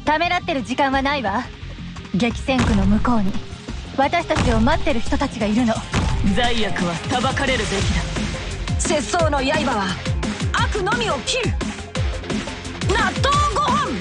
ためらってる時間はないわ。激戦区の向こうに私たちを待ってる人たちがいるの。 罪悪は裁かれるべきだ。 節操の刃は悪のみを切る。納豆ご飯。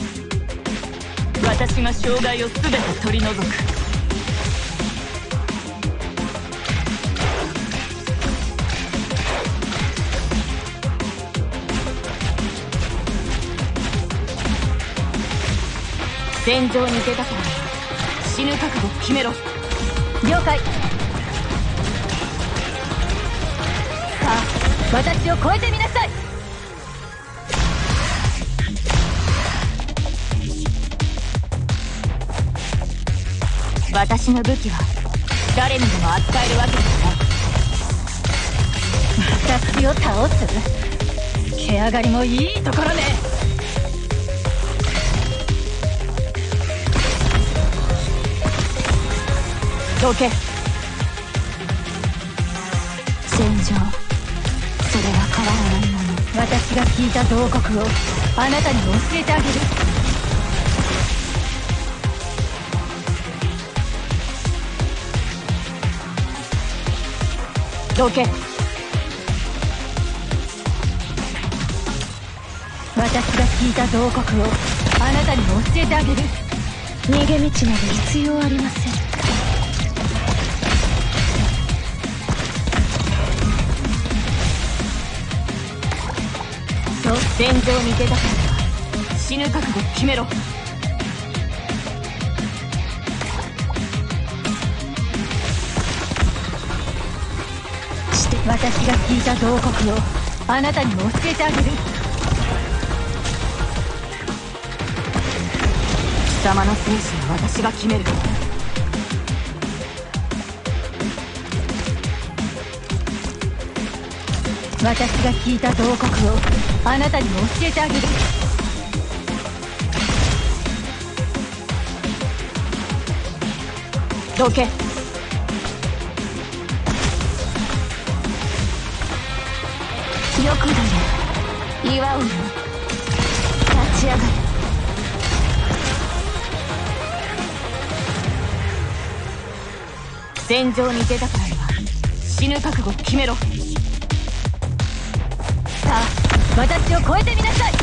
私が障害を全て取り除く。戦場に出たから死ぬ覚悟決めろ。 了解。さあ私を超えてみなさい。 私の武器は誰にでも扱えるわけではない。 私を倒す？毛上がりもいいところね。 どけ。 戦場、それは変わらないもの。 私が聞いた慟哭をあなたに教えてあげる。 どけ。 私が聞いた慟哭をあなたに教えてあげる。 逃げ道など必要ありません。 戦場に出たから死ぬ覚悟決めろ。 私が聞いた慟哭をあなたにも教えてあげる。 貴様の生死は私が決める。 私が聞いた慟哭をあなたにも教えてあげる。 どけ。 よくだね。祝うよ。立ち上がれ。 戦場に出たからには死ぬ覚悟決めろ。 さあ私を超えてみなさい。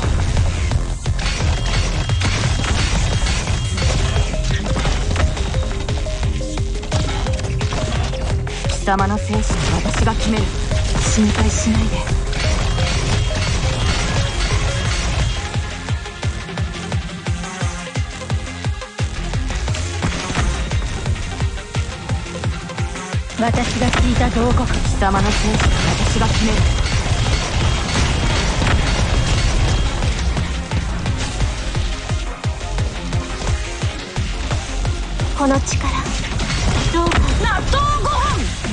貴様の生死は私が決める。 心配しないで。 私が聞いた慟哭。 貴様の生死は私が決める。 この力どうか。納豆ご飯。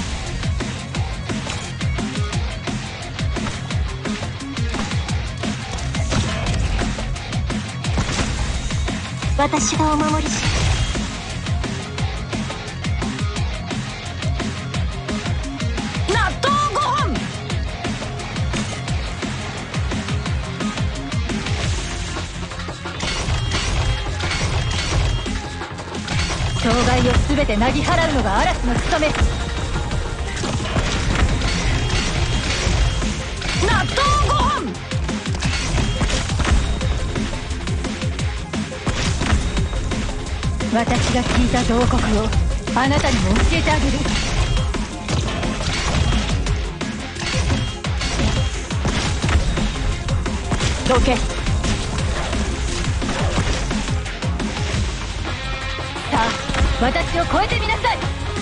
私がお守りし。納豆ご飯。 障害を全てなぎ払うのが嵐の務め。 納豆ご飯。 私が聞いた慟哭をあなたにも教えてあげる。 どけ。 さあ私を超えてみなさい。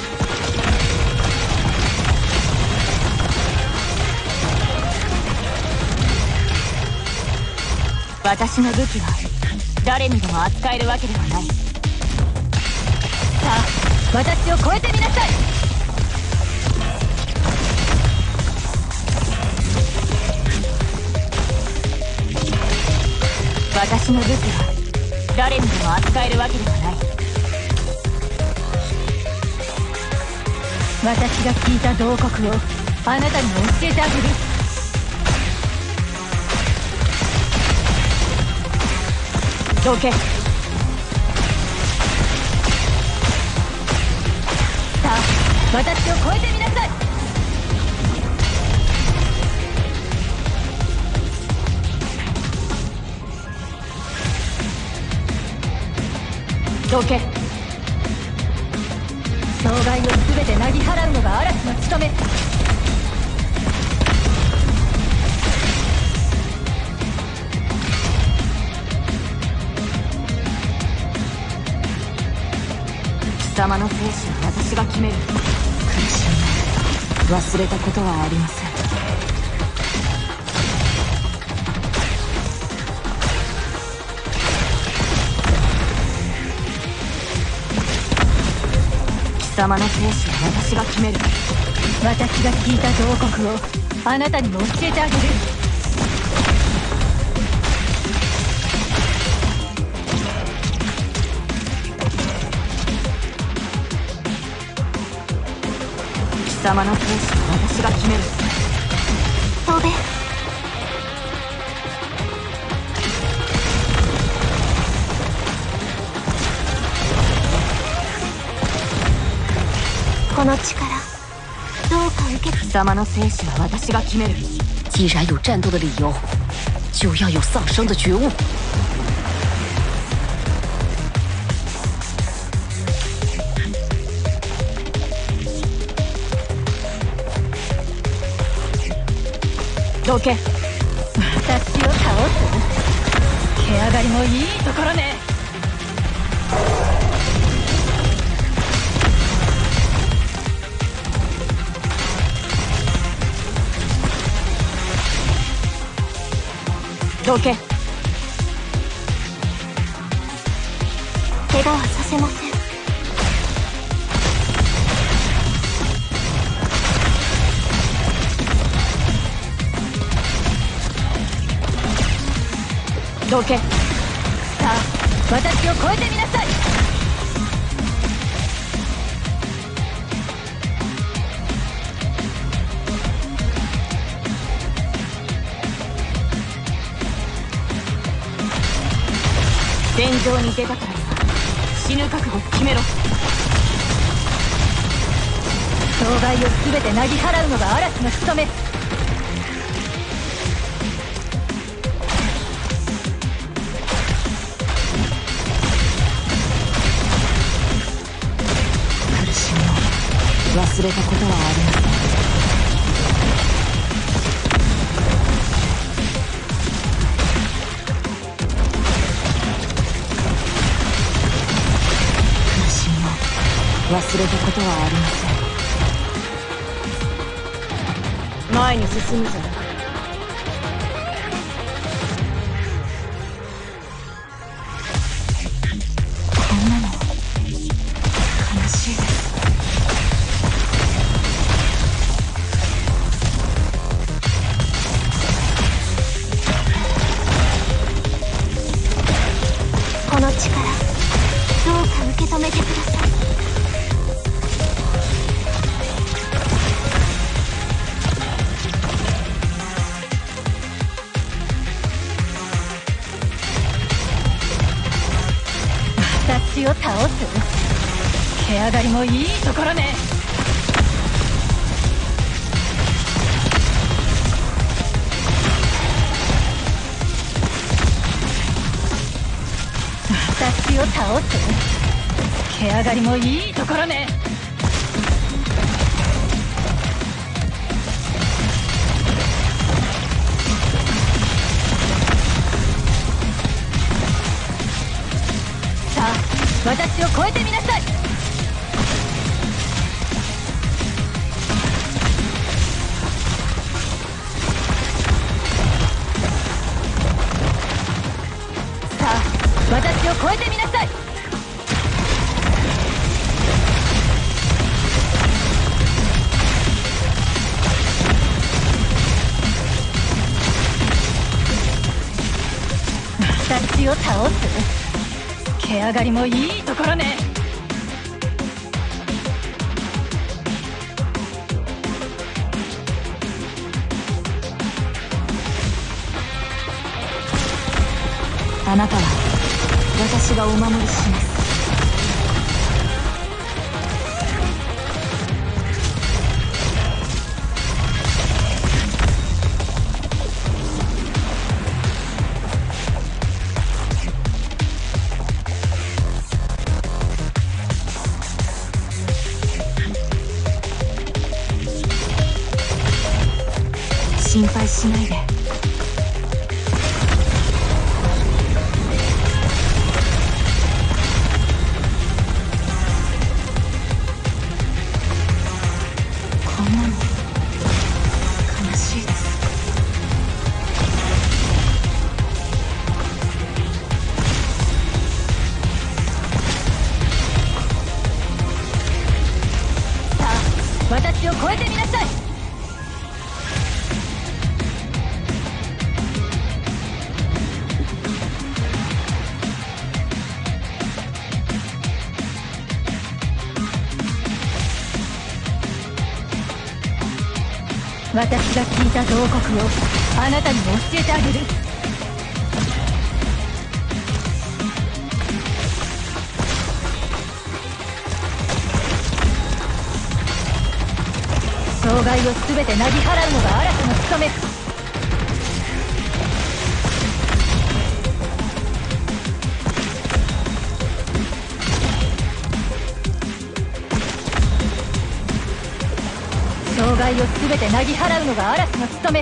私の武器は誰にでも扱えるわけではない。 さあ私を超えてみなさい。 私の武器は誰にでも扱えるわけではない。 私が聞いた慟哭をあなたにも教えてあげる。 どけ。さあ私を超えてみなさい。 どけ。 障害を全てなぎ払うのが嵐の務め。 貴様の生死は私が決める。苦しみ忘れたことはありません。貴様の生死は私が決める。 私が聞いた慟哭をあなたにも教えてあげる。 貴様の生死は私が決める。 飛べ。この力どうか受け。 貴様の生死は私が決める。 既然有战斗的理由，就要有丧生的觉悟。 どけ。 私を倒す。毛上がりもいいところね。 どけ。 怪我はさせません。 どけ。 さあ私を超えてみなさい。 戦場に出たからには死ぬ覚悟を決めろ。 障害を全てなぎ払うのが嵐の務め。 苦しみを忘れたことはありません。忘れたことはありません。前に進むぞ。こんなの悲しいです。 この力どうか受け止めてください。 私を倒す。毛上がりもいいところね。私を倒す。毛上がりもいいところね。さあ私を超えてみなさい。さあ私を超えてみなさい。私を倒す。毛上がりもいいところね。 あなたは私がお守りします。心配しないで。こんなの悲しいです。 さあ、私を超えてみなさい。私が聞いた慟哭をあなたにも教えてあげる。障害を全てなぎ払うのが嵐の務め。障害を全てなぎ払うのが嵐の務め。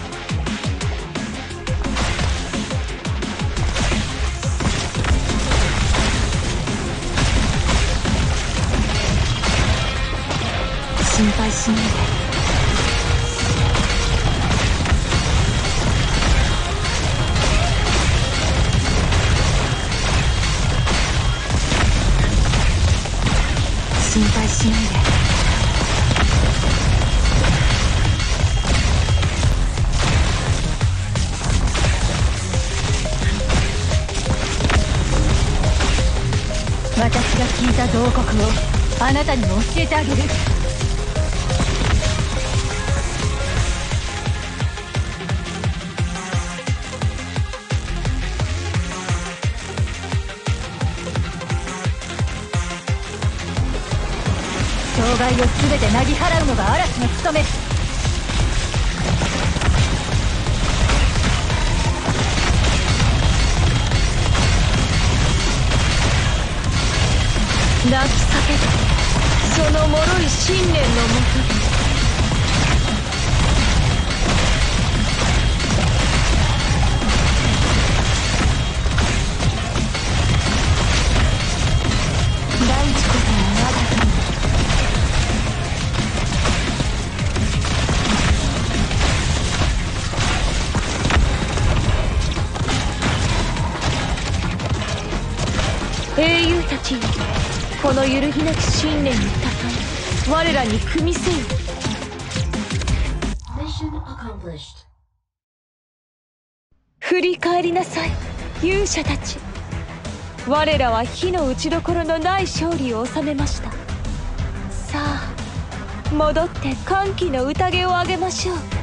心配しないで。心配しないで。 私が聞いた慟哭をあなたにも教えてあげる。障害を全てなぎ払うのが嵐の務め。 泣き叫ぶその脆い信念のもとで。大地こそが我が友。英雄たちよ、この揺るぎなき信念にたたえ我らに組みせよ。振り返りなさい、勇者たち。我らは火の打ちどころのない勝利を収めました。さあ、戻って歓喜の宴をあげましょう。